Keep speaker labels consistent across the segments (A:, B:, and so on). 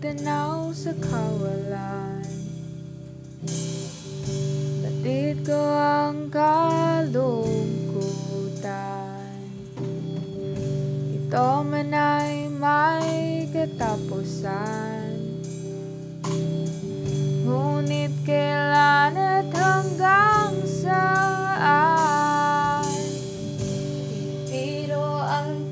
A: tanaw sa kawalan. Batid ko ang kalungkutan. Ito man ay may katapusan. Ngunit kailan at hanggang saan?
B: Pero ang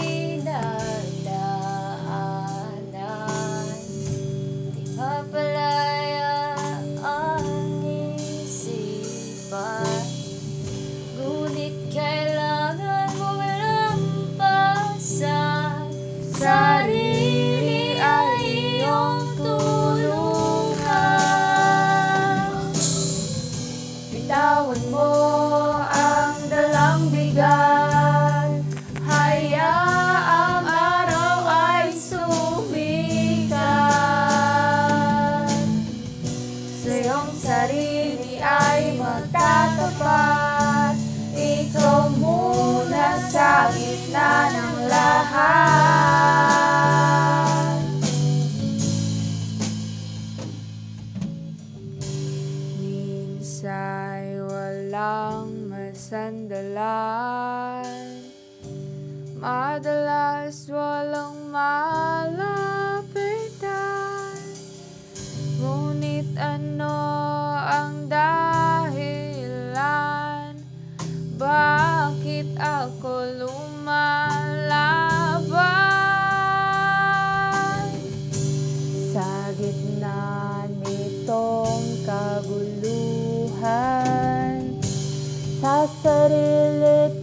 B: pinagdaanan, di mapalaya ang isipan. Ngunit kailangan mo lampasan. Sarili ay iyong tulungan. Bitawan mo ang dalang bigat. Hayaang araw ay sumikat. Sa iyong sarili ay magtatapat. Ikaw muna sa gitna ng lahat.
A: Minsa'y walang masandalan, madalas walang malapitan. Ngunit ano ang dahilan? Bakit ako lumalaban? Sa gitna nitong kaguluhan, sa sarili't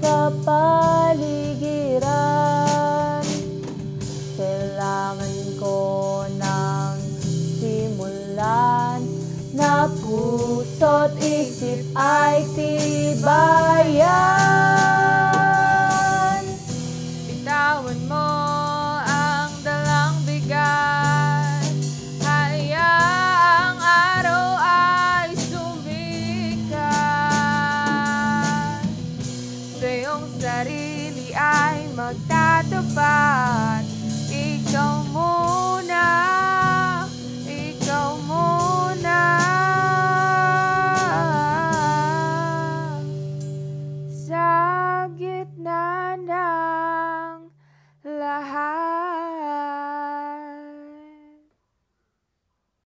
A: kapaligiran, kailangan ko ng simulan na puso't isip ay tibayan.